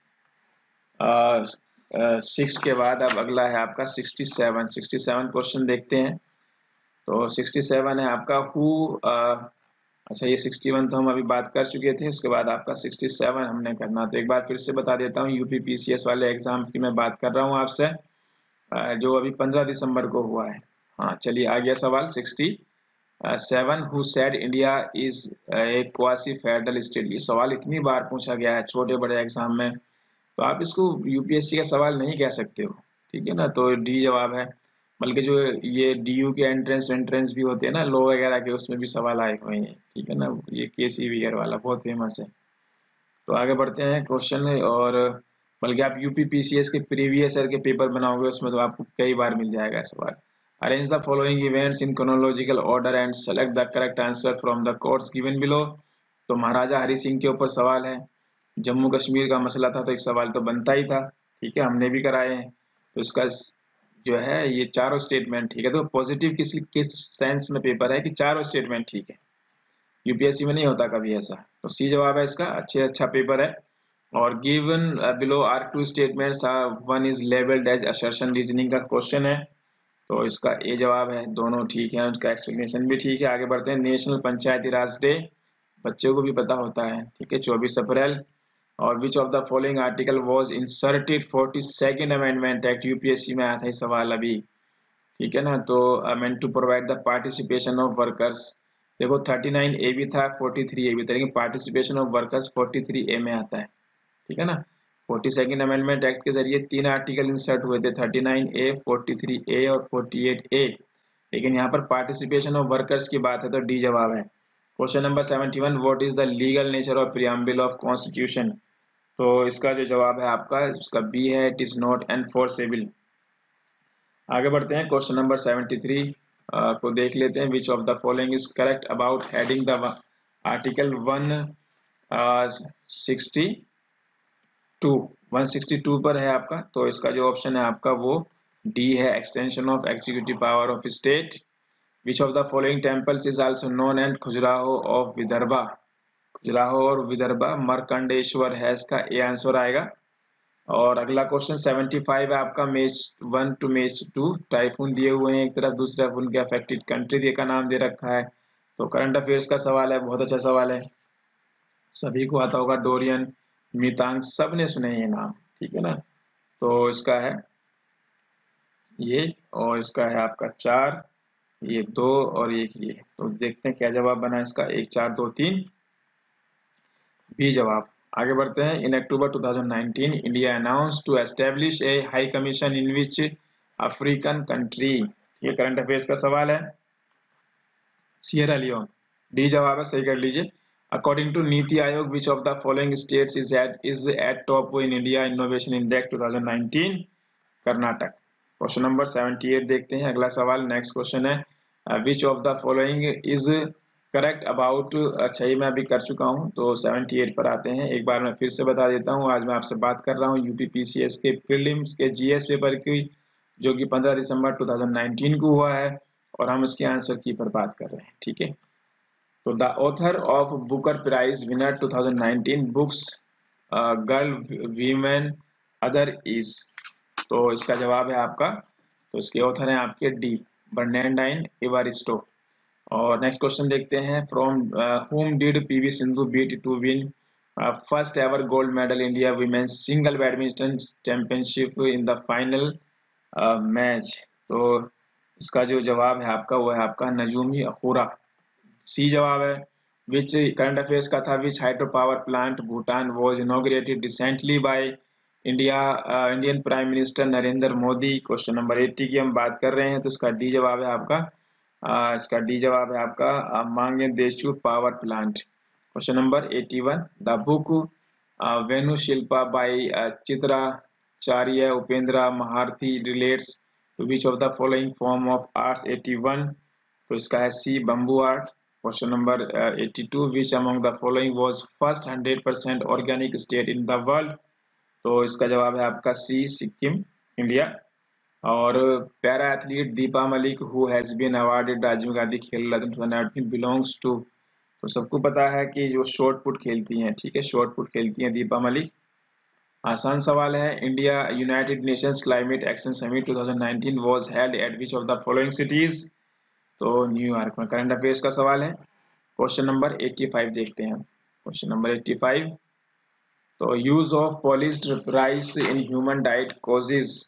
सिक्स के बाद अब अगला है आपका sixty seven. Sixty seven question देखते हैं। तो सिक्सटी सेवन है आपका हु, अच्छा ये सिक्सटी वन तो हम अभी बात कर चुके थे, उसके बाद आपका सिक्सटी सेवन हमने करना। तो एक बार फिर से बता देता हूँ, यूपी पीसीएस वाले एग्जाम की मैं बात कर रहा हूँ आपसे, जो अभी पंद्रह दिसंबर को हुआ है। हाँ चलिए आ गया सवाल sixty seven, who said India is a quasi federal state. ये सवाल इतनी बार पूछा गया है छोटे बड़े एग्जाम में, तो आप इसको यूपीएससी का सवाल नहीं कह सकते हो, ठीक है ना। तो डी जवाब है, बल्कि जो ये डीयू के एंट्रेंस एंट्रेंस भी होते हैं ना लॉ वगैरह के, उसमें भी सवाल आए हुए हैं, ठीक है ना। ये केसी वियर वाला बहुत फेमस है। तो आगे बढ़ते हैं क्वेश्चन, और बल्कि आप यूपी पीसीएस के प्रीवियस ईयर के पेपर बनाओगे उसमें तो आपको कई बार मिल जाएगा सवाल। Arrange the following events in chronological order and select the correct answer from the course given below. तो महाराजा हरि सिंह के ऊपर सवाल है, जम्मू कश्मीर का मसला था तो एक सवाल तो बनता ही था, ठीक है, हमने भी कराए हैं। तो इसका जो है ये चारों स्टेटमेंट ठीक है। तो पॉजिटिव किस किस सेंस में पेपर है कि चारों स्टेटमेंट ठीक है, यूपीएससी में नहीं होता कभी ऐसा। तो सी जवाब है इसका, अच्छे अच्छा पेपर है। और given below are two statements, one is labelled as assertion reasoning का क्वेश्चन है, तो इसका ए जवाब है, दोनों ठीक है, उसका एक्सप्लेनेशन भी ठीक है। आगे बढ़ते हैं, नेशनल पंचायती राज डे बच्चों को भी पता होता है, ठीक है, चौबीस अप्रैल। और which of the following article was inserted forty second amendment act, UPSC में आया था ये सवाल अभी, ठीक है ना। तो amend to provide the participation of workers, देखो थर्टी नाइन ए भी था, फोर्टी थ्री ए भी था, लेकिन participation of workers forty three A में आता है, ठीक है ना। फोर्टी सेकेंड अमेंडमेंट एक्ट के जरिए तीन आर्टिकल इंसर्ट हुए थे, thirty nine A, forty three A और फोर्टी एट ए, लेकिन यहाँ पर पार्टिसिपेशन ऑफ वर्कर्स की बात है तो डी जवाब है। Question number seventy one, what is the legal nature of preamble of constitution, तो इसका जो जवाब है आपका उसका बी है, इट इज नॉट एनफोर्सेबल। आगे बढ़ते हैं, क्वेश्चन नंबर सेवेंटी थ्री को देख लेते हैं। Which of the following is correct about heading the article one sixty two, one sixty two पर है आपका, तो इसका जो ऑप्शन है आपका वो डी है, extension of executive power of state. Which of the following temples is also known and Khajuraho of Vidarbha, Khajuraho और विदर्भा मरकंडेश्वर है इसका ए आंसर आएगा। और अगला क्वेश्चन सेवेंटी फाइव है आपका, match one to match two, typhoon दिए हुए हैं एक तरफ, दूसरी तरफ उनके अफेक्टेड कंट्री का नाम दे रखा है। तो करंट अफेयर्स का सवाल है, बहुत अच्छा सवाल है, सभी को आता होगा, डोरियन, मितांग, सब ने सुने ये नाम, ठीक है ना। तो इसका है ये, और इसका है आपका चार, ये दो और एक ये, तो देखते हैं क्या जवाब बना इसका, एक चार दो तीन, बी जवाब। आगे बढ़ते हैं, in October two thousand nineteen India announce to establish a high commission in which African country, ये करंट अफेयर्स का सवाल है, सियरा लियोन, डी जवाब है, सही कर लीजिए। According to Niti Aayog which of the following states is at is at top in India innovation index two thousand nineteen, Karnataka. Question number seventy eight देखते हैं, अगला सवाल, नेक्स्ट क्वेश्चन है, which of the following is correct about, अच्छा ये मैं अभी कर चुका हूँ, तो सेवेंटी एट पर आते हैं, एक बार मैं फिर से बता देता हूँ। आज मैं आपसे बात कर रहा हूँ यूपी पीसीएस के प्रीलिम्स के जीएस पेपर की, जो कि पंद्रह दिसंबर टू थाउजेंड नाइनटीन को हुआ है, और हम उसके आंसर की पर बात कर रहे हैं, ठीक है। तो the author of booker prize winner two thousand nineteen books girl women other is, तो इसका जवाब है आपका, तो इसके ऑथर हैं आपके डी बर्नैंडाइन एवारिस्टो। और नेक्स्ट क्वेश्चन देखते हैं, from whom did PV Sindhu beat to win first ever gold medal India women's single badminton championship in the final match, तो इसका जो जवाब है आपका वो है आपका नजूमी अखूरा, सी जवाब है। विच करंट अफेयर्स का था, which hydro power plant Bhutan was inaugurated recently by India Indian prime minister Narendra Modi. Question number eighty की हम बात कर रहे हैं, तो इसका डी जवाब है आपका, आ, इसका डी जवाब है आपका Mangdechhu power plant. Question number eighty one, the book Venu Shilpa by Chitracharya Upendra Maharathi relates to which of the following form of arts, eighty one, तो इसका है C bamboo art. Question number eighty two, which among the following was first hundred percent organic state in the world, तो इसका जवाब है आपका सी सिक्किम, इंडिया। और para athlete Deepa Malik who has been awarded Rajiv Gandhi Khel Ratna two thousand nineteen belongs to, तो सबको पता है कि जो शॉर्ट पुट खेलती हैं, ठीक है, शॉर्ट पुट खेलती हैं दीपा मलिक। आसान सवाल है, India United Nations climate action summit two thousand nineteen was held at which of the following cities, तो न्यूयॉर्क में। करंट अफेयर्स का सवाल है। क्वेश्चन नंबर एट्टी फाइव देखते हैं, क्वेश्चन नंबर एट्टी फाइव, तो use of polished rice in human diet causes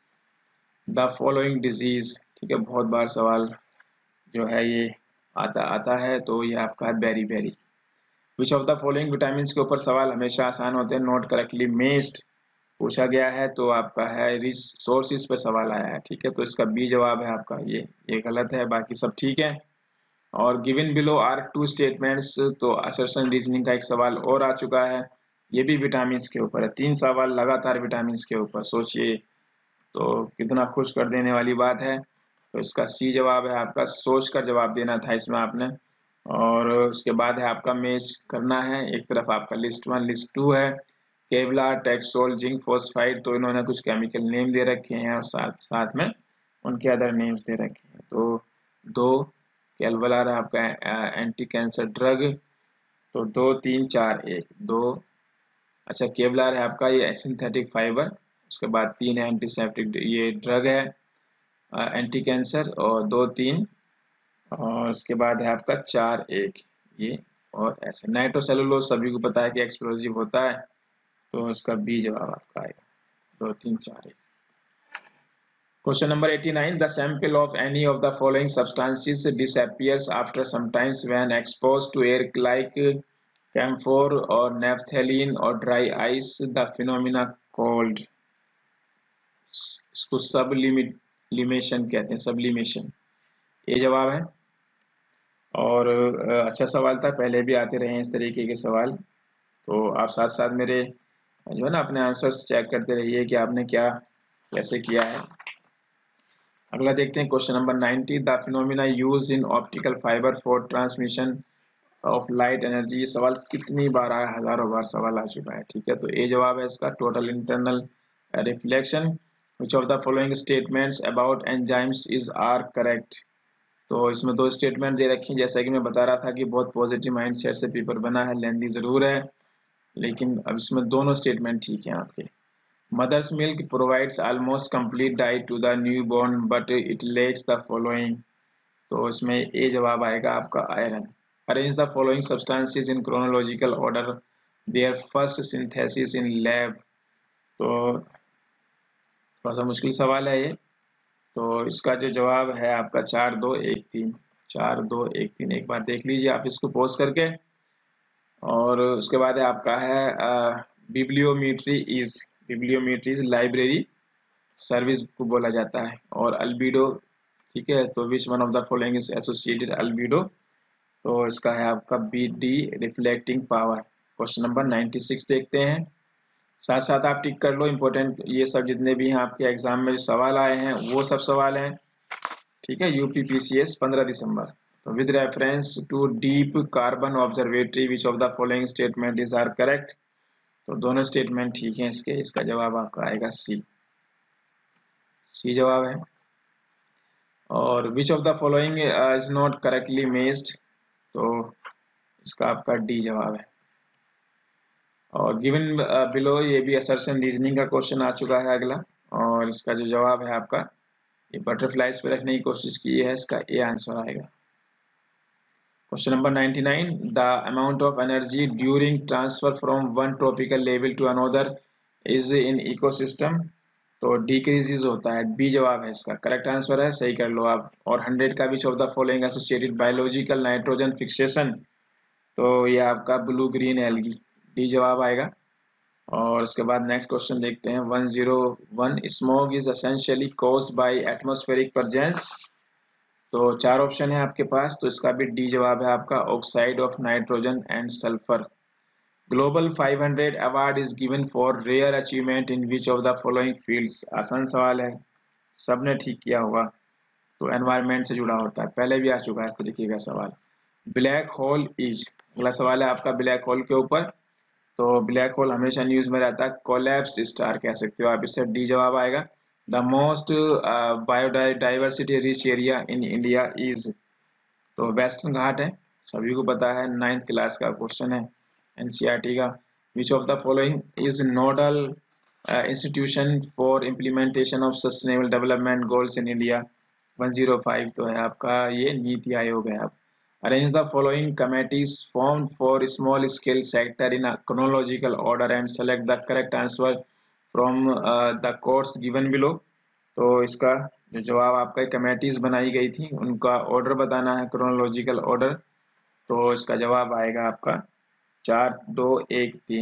the following disease, ठीक है, बहुत बार सवाल जो है ये आता आता है, तो ये आपका है beriberi. Which of the following vitamin के ऊपर सवाल हमेशा आसान होते हैं, नॉट करेक्टली मेस्ड पूछा गया है, तो आपका है रिसोर्सेज पे सवाल आया है, ठीक है, तो इसका बी जवाब है आपका, ये ये गलत है, बाकी सब ठीक है। और given below are two statements, तो असर्शन रीजनिंग का एक सवाल और आ चुका है, ये भी विटामिन के ऊपर है, तीन सवाल लगातार विटामिन के ऊपर, सोचिए तो कितना खुश कर देने वाली बात है। तो इसका सी जवाब है आपका, सोच कर जवाब देना था इसमें आपने। और उसके बाद है आपका मैच करना है, एक तरफ आपका लिस्ट वन लिस्ट टू है, केवला टेक्सोल जिंक फॉस्फाइड, तो इन्होंने कुछ केमिकल नेम दे रखे हैं और साथ साथ में उनके अदर नेम्स दे रखे हैं। तो दो केवलार है आपका एंटी कैंसर ड्रग, तो दो तीन चार एक दो, अच्छा केवलार है आपका ये सिंथेटिक फाइबर, उसके बाद तीन है एंटीसेप्टिक ये ड्रग है एंटी कैंसर, और दो तीन, और उसके बाद है आपका चार एक ये, और ऐसे नाइट्रोसेलुलोज सभी को पता है कि एक्सप्लोजिव होता है, तो इसका बी जवाब आपका आएगा। दो तीन चार एक। Question number eighty-nine. The sample of any of the following substances disappears after sometimes when exposed to air like camphor or naphthalene or dry ice. The phenomena called, इसको सबलिमेशन कहते हैं, सबलिमेशन। ये जवाब है। और अच्छा सवाल था, पहले भी आते रहे हैं इस तरीके के सवाल। तो आप साथ साथ मेरे जो है ना अपने आंसर्स चेक करते रहिए कि आपने क्या कैसे किया है। अगला देखते हैं question number ninety. The phenomena use in optical fibre for transmission of light energy. सवाल कितनी बार आया, हजारों बार सवाल आ चुका है। ठीक है, तो ए जवाब है इसका, total internal reflection. Which of the following statements about enzymes is are correct. तो इसमें दो स्टेटमेंट दे रखी हैं, जैसा कि मैं बता रहा था कि बहुत पॉजिटिव माइंडसेट से पेपर बना है, लेंथी जरूर है, लेकिन अब इसमें दोनों स्टेटमेंट ठीक हैं आपके। Mother's milk provides almost complete diet to the new born but it lacks the following. तो इसमें ए जवाब आएगा आपका, iron. Arrange the following substances in chronological order their first synthesis in lab. तो थोड़ा सा मुश्किल सवाल है ये। तो इसका जो जवाब है आपका चार दो एक तीन। चार दो एक तीन, एक बार देख लीजिए आप इसको पॉज करके। और उसके बाद आपका है bibliometry is, bibliometry is library service को बोला जाता है। और अल्बिडो, ठीक है, तो which one of the following is associated albedo. तो इसका है आपका B D, reflecting power. Question number ninety six देखते हैं। साथ साथ आप टिक कर लो, इंपॉर्टेंट ये सब जितने भी हैं आपके एग्जाम में जो सवाल आए हैं वो सब सवाल हैं। ठीक है, यूपी पीसीएस पंद्रह दिसंबर। तो with reference to deep carbon observatory which of the following statement is are correct. तो दोनों स्टेटमेंट ठीक हैं इसके। इसका जवाब आपका आएगा सी, सी जवाब है। और which of the following is not correctly matched. तो इसका आपका डी जवाब है। और गिवन बिलो, ये भी असर्शन रीजनिंग का क्वेश्चन आ चुका है अगला। और इसका जो जवाब है आपका, ये बटरफ्लाइज पे रखने की कोशिश की है, इसका ए आंसर आएगा। Question number ninety nine. The amount of energy during transfer from one tropical level to another is in ecosystem. तो डिक्रीजेज होता है, बी जवाब है इसका, करेक्ट आंसर है, सही कर लो आप। और हंड्रेड का which of the following associated biological nitrogen fixation. तो ये आपका ब्लू ग्रीन एल्गी, डी जवाब आएगा। और उसके बाद नेक्स्ट क्वेश्चन देखते हैं one zero one. Smoke is essentially caused by atmospheric presence. तो चार ऑप्शन है आपके पास, तो इसका भी डी जवाब है आपका, oxide of nitrogen and sulphur. Global five hundred award is given for rare achievement in which of the following fields. आसान सवाल है, सबने ठीक किया होगा। तो एनवायरनमेंट से जुड़ा होता है, पहले भी आ चुका है इस तरीके का सवाल। ब्लैक होल इज, अगला सवाल है आपका ब्लैक होल के ऊपर। तो ब्लैक होल हमेशा न्यूज में रहता है, कोलैप्स स्टार कह सकते हो आप इसे, डी जवाब आएगा। The most biodiversity rich area in India is. तो वेस्टर्न घाट है, सभी को पता है, नाइन्थ क्लास का क्वेश्चन है एनसीईआरटी का। Which of the following is nodal institution for implementation of sustainable development goals in India. One zero five तो है आपका ये नीति आयोग है। आप arrange the following committees formed for small scale sector in a chronological order and select the correct answer from uh, the course given below। तो इसका जो जवाब आपका कमेटीज बनाई गई थी उनका ऑर्डर बताना है, क्रोनोलॉजिकल ऑर्डर। तो इसका जवाब आएगा आपका चार दो एक तीन।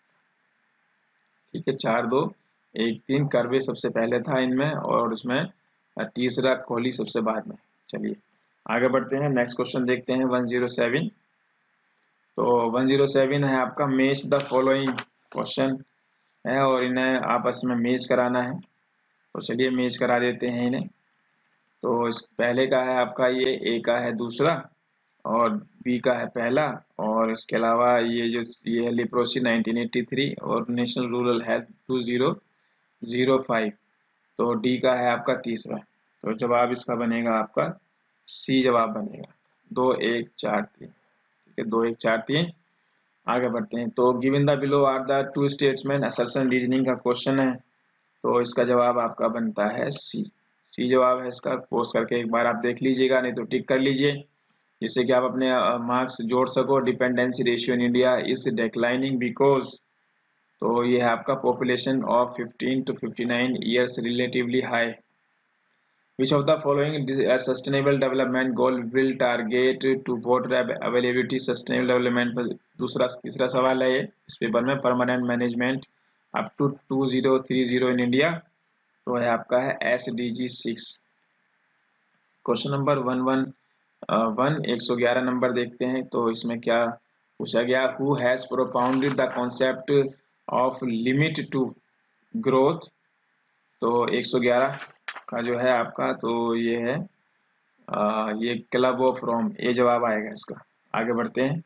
ठीक है, चार दो एक तीन। कर्वे सबसे पहले था इनमें, और उसमें तीसरा कोहली सबसे बाद में। चलिए आगे बढ़ते हैं, नेक्स्ट क्वेश्चन देखते हैं वन ज़ीरो सेवन। तो वन ज़ीरो सेवन है आपका, मैच द फॉलोइंग क्वेश्चन है और इन्हें आपस में मैच कराना है। तो चलिए मैच करा देते हैं इन्हें। तो इस पहले का है आपका ये, ए का है दूसरा, और बी का है पहला, और इसके अलावा ये जो ये है लिप्रोसी नाइनटीन एटी थ्री और national rural health two zero zero five. तो डी का है आपका तीसरा। तो जवाब इसका बनेगा आपका सी जवाब बनेगा, दो एक चार तीन। ठीक है, दो एक चार तीन। आगे बढ़ते हैं। तो given the below are the two statement, assertion reasoning का क्वेश्चन है। तो इसका जवाब आपका बनता है सी, सी जवाब है इसका। पोस्ट करके एक बार आप देख लीजिएगा, नहीं तो टिक कर लीजिए, जिससे कि आप अपने मार्क्स जोड़ सको। Dependency ratio in India is declining because. तो ये है आपका population of fifteen to fifty nine years relatively high. Which of the following uh, sustainable development goal will target to water availability? Sustainable development पर दूसरा तीसरा सवाल है ये इस पेपर में, permanent management up to two zero three zero in India, तो है आपका है S D G six. Question number one one one एक सौ ग्यारह नंबर देखते हैं, तो इसमें क्या पूछा गया, who has propounded the concept of limit to growth. तो एक सौ ग्यारह का जो है आपका, तो ये है आ, ये क्लब ऑफ रोम, ये जवाब आएगा इसका। आगे बढ़ते हैं।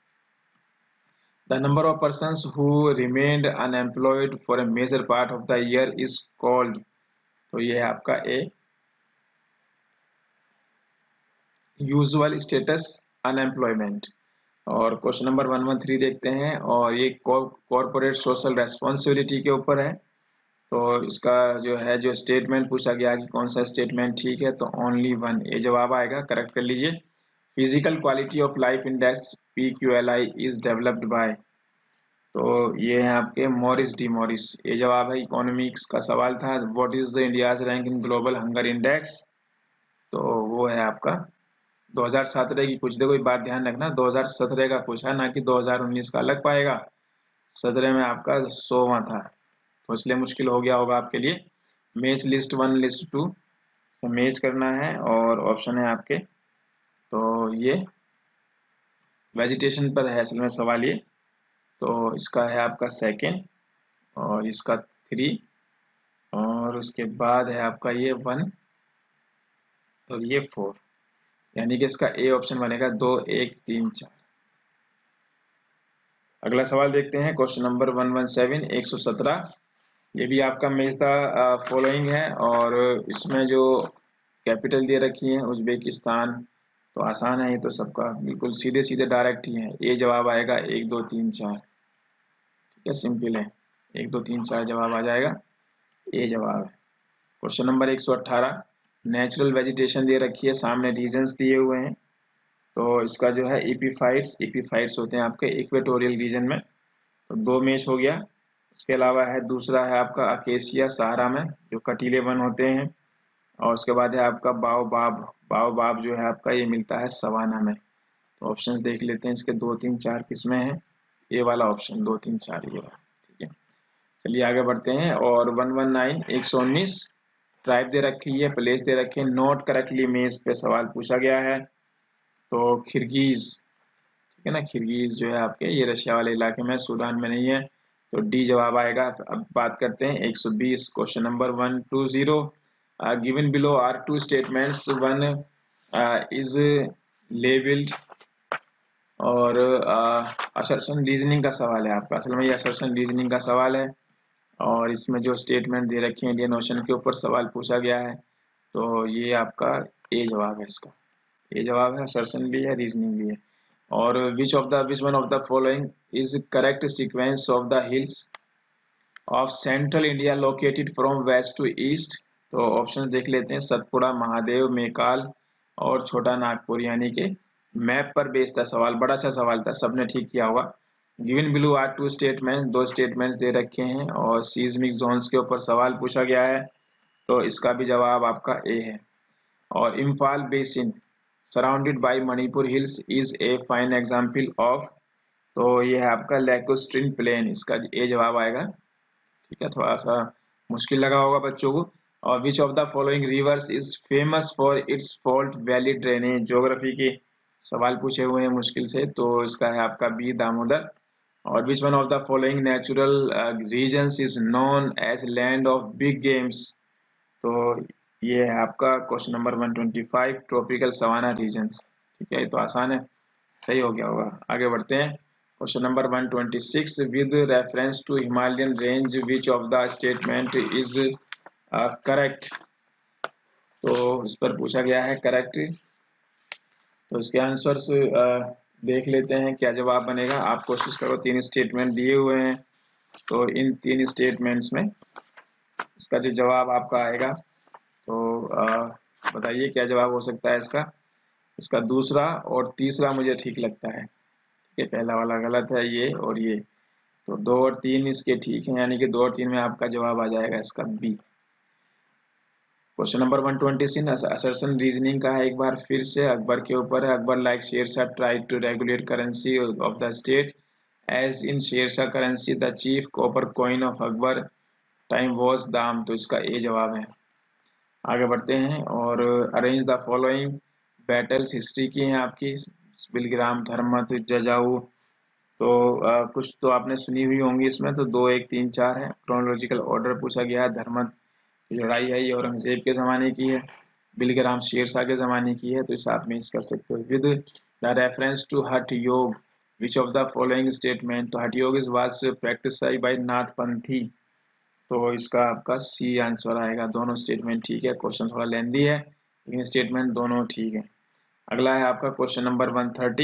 The number of persons who remained unemployed for a major part of the year is called, तो ये है आपका ए यूजुअल स्टेटस अनएम्प्लॉयमेंट। और question number one one three देखते हैं, और ये कॉर्पोरेट सोशल रेस्पॉन्सिबिलिटी के ऊपर है। तो इसका जो है जो स्टेटमेंट पूछा गया कि कौन सा स्टेटमेंट ठीक है, तो ओनली वन, ये जवाब आएगा, करेक्ट कर लीजिए। Physical quality of life index P Q L I is developed by, तो ये है आपके मॉरिस डी मॉरिस, ये जवाब है। इकोनॉमिक्स का सवाल था, what is the India's rank in global hunger index, तो वो है आपका दो हज़ार सत्रह की कुछ, देखो बात ध्यान रखना, दो हज़ार सत्रह का पूछा ना कि दो हज़ार उन्नीस का अलग पाएगा। सत्रह में आपका सोवा था, तो इसलिए मुश्किल हो गया होगा आपके लिए। Match list one list two match करना है, और ऑप्शन है आपके, तो ये वेजिटेशन पर है असल में सवाल ये, तो इसका है आपका सेकेंड, और इसका थ्री, और उसके बाद है आपका ये वन, और ये फोर, यानी कि इसका ए ऑप्शन बनेगा दो एक तीन चार। अगला सवाल देखते हैं, question number one one seven एक सौ सत्रह, ये भी आपका मैच द फॉलोइंग है, और इसमें जो कैपिटल दे रखी है उज्बेकिस्तान, तो आसान है ये तो सबका, बिल्कुल सीधे सीधे डायरेक्ट ही है, ये जवाब आएगा एक दो तीन चार, ठीक है, सिंपल है, एक दो तीन चार जवाब आ जाएगा, ये जवाब है। क्वेश्चन नंबर एक सौ अट्ठारह, नेचुरल वेजिटेशन दे रखी है, सामने रीजन्स दिए हुए हैं, तो इसका जो है एपीफाइट्स, एपीफाइट्स होते हैं आपके इक्वेटोरियल रीजन में, तो दो मैच हो गया। उसके अलावा है दूसरा है आपका अकेशिया सहारा में, जो कटीले वन होते हैं, और उसके बाद है आपका बाओबाब, बाओबाब जो है आपका ये मिलता है सवाना में। तो ऑप्शंस देख लेते हैं इसके, दो तीन चार किसमें है, ये वाला ऑप्शन दो तीन चार ये वाला, ठीक है। चलिए आगे बढ़ते हैं, और वन वन नाइन एक सौ उन्नीस ट्राइब दे रखी है, प्लेस दे रखी है, नॉट करेक्टली मेज पे सवाल पूछा गया है, तो खिरगीज, ठीक है ना, खिरगीज जो है आपके ये रशिया वाले इलाके में, सूडान में नहीं है, तो डी जवाब आएगा। अब बात करते हैं एक सौ बीस, question number one two zero, given below are two statements, one is labelled, और असर्शन रीजनिंग का सवाल है आपका, असल में ये असर्शन रीजनिंग का सवाल है, और इसमें जो स्टेटमेंट दे रखे हैं इंडियन ओशन के ऊपर सवाल पूछा गया है, तो ये आपका ए जवाब है इसका, ये जवाब है, असर्शन भी है, रीजनिंग भी है। और which of the which one of the following is correct sequence of the hills of central India located from west to east, तो ऑप्शन देख लेते हैं, सतपुड़ा, महादेव, मेकाल और छोटा नागपुर, यानी कि मैप पर बेस्ड था सवाल, बड़ा अच्छा सवाल था, सबने ठीक किया होगा। Given below are two statement, दो स्टेटमेंट्स दे रखे हैं, और सीज्मिक जोन्स के ऊपर सवाल पूछा गया है, तो इसका भी जवाब आपका ए है। और Imphal basin surrounded by Manipur hills is a fine example of, तो ये है आपका लैकोस्ट्रीन प्लेन, इसका ए जवाब आएगा, ठीक है, थोड़ा सा मुश्किल लगा होगा बच्चों को। और which of the following rivers is famous for its fault valley drainage, geography के सवाल पूछे हुए हैं मुश्किल से, तो इसका है आपका बी दामोदर। और which one of the following natural regions is known as land of big games, तो ये है आपका question number one twenty five, tropical savanna regions, ठीक है, ये तो आसान है, सही हो गया होगा। आगे बढ़ते हैं, question number one twenty six, with reference to Himalayan range which of the statement is correct, तो इस पर पूछा गया है करेक्ट, तो इसके आंसर्स uh, देख लेते हैं क्या जवाब बनेगा। आप कोशिश करो, तीन स्टेटमेंट दिए हुए हैं, तो इन तीन स्टेटमेंट्स में इसका जो जवाब आपका आएगा, तो uh, बताइए क्या जवाब हो सकता है इसका। इसका दूसरा और तीसरा मुझे ठीक लगता है, ठीक है, पहला वाला गलत है ये, और ये तो दो और तीन इसके ठीक है, यानी कि दो और तीन में आपका जवाब आ जाएगा इसका B. Question number one twenty six assertion reasoning का है, एक बार फिर से अकबर के ऊपर है। Akbar like Shershah tried to regulate currency of the state as in Shershah currency the chief copper coin of Akbar time was dam. तो इसका ए जवाब है। आगे बढ़ते हैं और arrange the following battles history की हैं आपकी, बिलग्राम, धर्मत, जजाऊ। तो आ, कुछ तो आपने सुनी हुई होंगी इसमें, तो दो एक तीन चार है। क्रोनोलॉजिकल ऑर्डर पूछा गया है। धर्मत की लड़ाई है ये औरंगजेब के ज़माने की है, बिलग्राम शेरशाह के ज़माने की है, तो इस आप में इस कर सकते हो। With the reference to Hatha yoga which of the following statement, तो Hatha yoga is was practise by Nathpanthi, तो इसका आपका सी आंसर आएगा। दोनों स्टेटमेंट ठीक है। क्वेश्चन थोड़ा लेंदी है लेकिन स्टेटमेंट दोनों ठीक है। अगला है आपका क्वेश्चन नंबर वन थर्टी।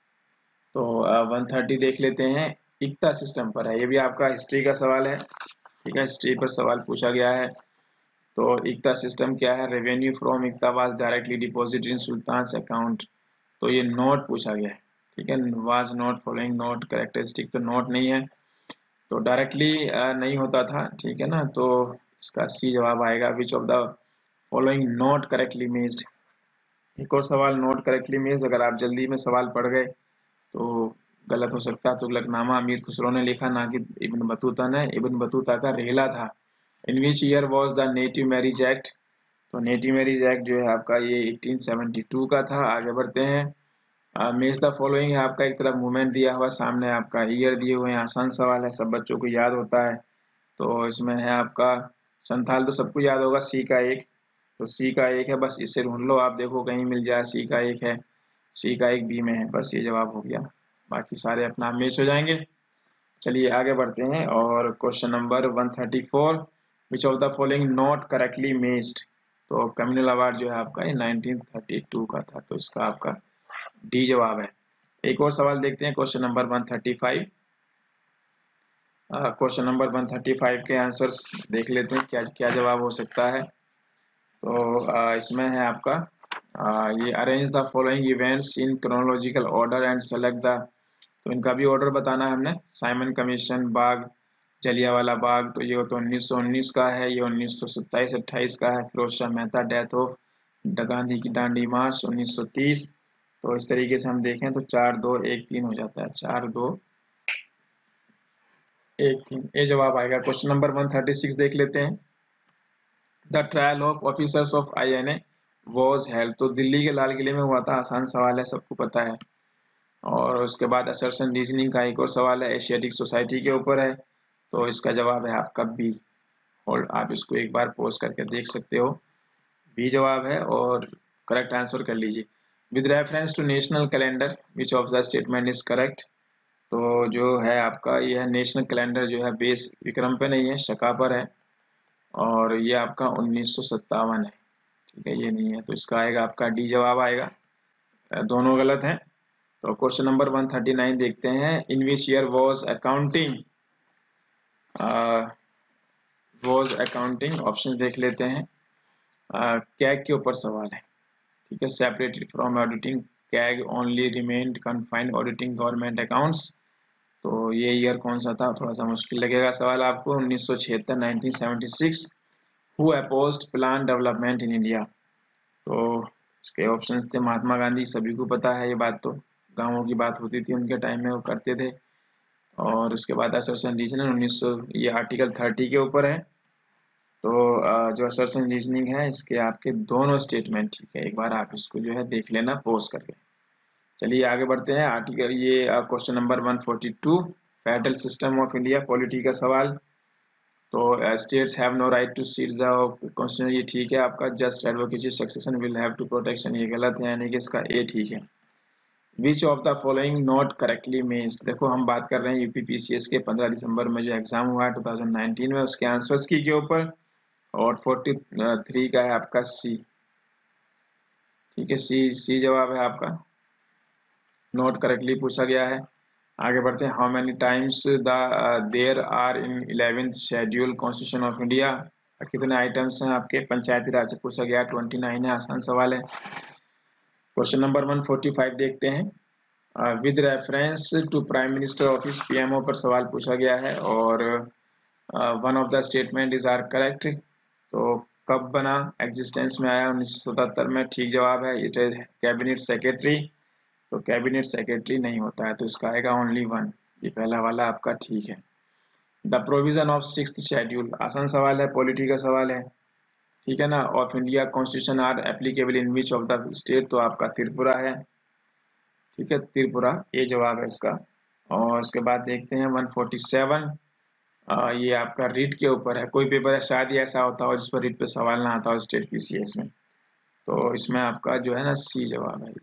तो वन थर्टी देख लेते हैं, इक्ता सिस्टम पर है, ये भी आपका हिस्ट्री का सवाल है। ठीक है, हिस्ट्री पर सवाल पूछा गया है। तो इक्ता सिस्टम क्या है? Revenue from iqta was directly deposited in sultan's account, तो ये नोट पूछा गया है। ठीक है, was not following not characteristic, तो नोट नहीं है, तो डायरेक्टली नहीं होता था। ठीक है ना, तो इसका सी जवाब आएगा। Which of the following not correctly matched. एक और सवाल नोट करेक्टली मेज, अगर आप जल्दी में सवाल पढ़ गए तो गलत हो सकता है। तुगलकनामा अमीर खुसरो ने लिखा, ना कि इब्न बतूता ने। इब्न बतूता का रेला था। In which year was the native marriage act, तो नेटिव मैरिज एक्ट जो है आपका ये एटीन सेवेंटी टू का था। आगे बढ़ते हैं। मेज द फॉलोइंग है आपका, एक तरफ मूवमेंट दिया हुआ, सामने आपका ईयर दिए हुए हैं। आसान सवाल है, सब बच्चों को याद होता है। तो इसमें है आपका संथाल, तो सबको याद होगा, सी का एक, तो सी का एक है, बस इसे ढूंढ लो आप, देखो कहीं मिल जाए। सी का एक है, सी का एक बी में है, बस ये जवाब हो गया, बाकी सारे अपना मैच हो जाएंगे। चलिए आगे बढ़ते हैं और question number one thirty four, which of the following not correctly matched, तो कम्युनल अवार्ड जो है आपका ये नाइनटीन थर्टी टू का था, तो इसका आपका डी जवाब है। एक और सवाल देखते हैं, question number one thirty five. Question number one thirty five के आंसर्स देख लेते हैं, क्या क्या जवाब हो सकता है। तो uh, इसमें है आपका uh, ये arrange the following events in chronological order and select the, तो इनका भी ऑर्डर बताना है हमने। साइमन कमीशन, बाग, जलियांवाला बाग, तो ये तो उन्नीस सौ उन्नीस का है, ये उन्नीस सौ सत्ताईस अट्ठाईस का है। फिरोज शाह मेहता, डेथ ऑफ गांधी की दांडी मार्च उन्नीस सौ तीस। तो इस तरीके से हम देखें तो चार दो एक तीन हो जाता है, चार दो एक तीन, ये जवाब आएगा। Question number one thirty six देख लेते हैं। The trial of officers of I N A was held, तो दिल्ली के लाल किले में हुआ था। आसान सवाल है, सबको पता है। और उसके बाद असर्शन रीजनिंग का एक और सवाल है, एशियाटिक सोसाइटी के ऊपर है, तो इसका जवाब है आपका बी। और आप इसको एक बार पोस्ट करके देख सकते हो, बी जवाब है और करेक्ट आंसर कर लीजिए। With reference to national calendar which of the statement is correct, तो जो है आपका यह नेशनल कैलेंडर जो है बेस विक्रम पे नहीं है, शका पर है, और ये आपका उन्नीस सौ सत्तावन है। ठीक है, ये नहीं है, तो इसका आएगा आपका डी जवाब आएगा। दोनों गलत हैं। तो question number one thirty nine देखते हैं। In which year was accounting was accounting, option देख लेते हैं। कैग के ऊपर सवाल है। ठीक है, separated from auditing CAG only remained confined auditing government accounts, तो ये ईयर कौन सा था, थोड़ा सा मुश्किल लगेगा सवाल आपको। उन्नीस सौ छिहत्तर nineteen seventy six. Who opposed plan development in India, तो इसके ऑप्शंस थे महात्मा गांधी, सभी को पता है ये बात, तो गाँवों की बात होती थी उनके टाइम में, वो करते थे। और उसके बाद असर्शन रीजनल उन्नीस सौ, ये आर्टिकल थर्टी के ऊपर है। तो जो असर्शन रीजनिंग है इसके आपके दोनों स्टेटमेंट ठीक है, एक बार आप इसको जो है देख लेना पोस्ट करके। चलिए आगे बढ़ते हैं। आर्टिकल ये question number one forty two, federal system of India polity का सवाल। तो states have no right to secede the constitution, ये ठीक है आपका। Just advocacy succession will have to protection, ये गलत है, यानी कि इसका ए ठीक है। Which of the following not correctly means, देखो हम बात कर रहे हैं यूपीपीसीएस के पंद्रह दिसंबर में जो एग्जाम हुआ है टू थाउजेंड नाइनटीन में, उसके आंसर्स की के ऊपर, और फोर्टी थ्री का है आपका सी। ठीक है, सी सी जवाब है आपका, नॉट करेक्टली पूछा गया है। आगे बढ़ते हैं। How many times the there are in eleventh schedule constitution of India, कितने आइटम्स हैं आपके पंचायती राज से पूछा गया, ट्वेंटी नाइन है, आसान सवाल है। Question number one forty five देखते हैं। With reference to prime minister office PMO पर सवाल पूछा गया है और one of the statement is are correct. तो कब बना, एग्जिस्टेंस में आया उन्नीस सौ सतहत्तर में, ठीक जवाब है। इट इज कैबिनेट सेक्रेटरी, तो कैबिनेट सेक्रेटरी नहीं होता है, तो इसका आएगा ओनली वन। ये पहला वाला आपका ठीक है। The provision of sixth schedule, आसान सवाल है, पॉलिटी का सवाल है, ठीक है ना। Of India constitution are applicable in which of the state, तो आपका त्रिपुरा है, ठीक है, त्रिपुरा, ये जवाब है इसका। और उसके बाद देखते हैं वन फोर्टी सेवन, आ, ये आपका रीट के ऊपर है। कोई पेपर है शायद ही ऐसा होता हो जिस पर रीट पे सवाल ना आता हो स्टेट पीसीएस में, तो इसमें आपका जो है ना सी जवाब है।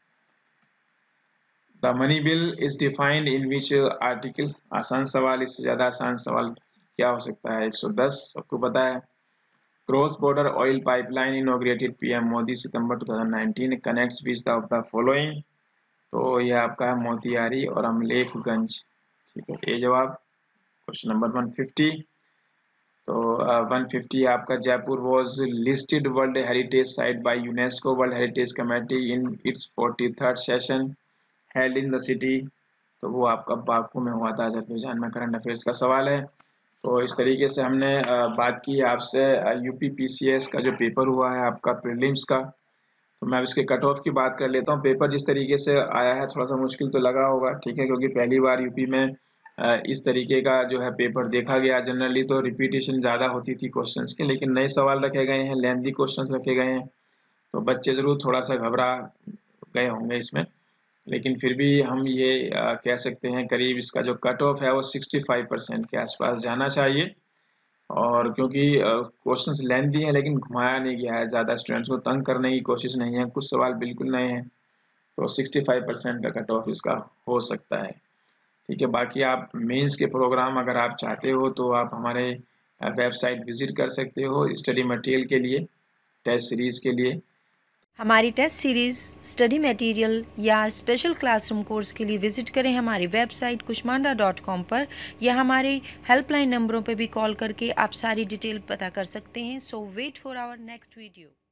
The money bill is defined in which article, आसान सवाल, इससे ज़्यादा आसान सवाल क्या हो सकता है। एक सौ दस सबको पता है। Cross border oil pipeline inaugurated PM Modi सितंबर दो हज़ार उन्नीस, connects which of the following, तो ये आपका है मोतिहारी और अमलेखगंज, ठीक है, ये जवाब। क्वेश्चन नंबर वन फिफ्टी, तो वन फिफ्टी आपका Jaipur was listed world heritage site by UNESCO world heritage committee in its forty third session held in the city, तो वो आपका बाकू में हुआ था, अजरबैजान में। करंट अफेयर्स का सवाल है। तो इस तरीके से हमने बात की आपसे यूपी पीसीएस का जो पेपर हुआ है आपका प्रीलिम्स का। तो मैं अब इसके कट ऑफ की बात कर लेता हूँ। पेपर जिस तरीके से आया है थोड़ा सा मुश्किल तो लगा होगा, ठीक है, क्योंकि पहली बार यूपी में इस तरीके का जो है पेपर देखा गया। जनरली तो रिपीटेशन ज़्यादा होती थी क्वेश्चंस के, लेकिन नए सवाल रखे गए हैं, लेंथी क्वेश्चंस रखे गए हैं, तो बच्चे ज़रूर थोड़ा सा घबरा गए होंगे इसमें। लेकिन फिर भी हम ये आ, कह सकते हैं करीब इसका जो कट ऑफ है वो सिक्सटी फाइव परसेंट के आसपास जाना चाहिए। और क्योंकि क्वेश्चंस लेंथी हैं लेकिन घुमाया नहीं गया है, ज़्यादा स्टूडेंट्स को तंग करने की कोशिश नहीं है, कुछ सवाल बिल्कुल नए हैं, तो सिक्सटी फाइव परसेंट का कट ऑफ इसका हो सकता है, ठीक है। बाकी आप मेंस के प्रोग्राम अगर आप चाहते हो तो आप हमारे वेबसाइट विजिट कर सकते हो स्टडी मटेरियल के लिए, टेस्ट सीरीज़ के लिए।
हमारी टेस्ट सीरीज़, स्टडी मटेरियल या स्पेशल क्लासरूम कोर्स के लिए विजिट करें हमारी वेबसाइट कुष्मांडा डॉट कॉम पर, या हमारे हेल्पलाइन नंबरों पर भी कॉल करके आप सारी डिटेल पता कर सकते हैं। So wait for our next video.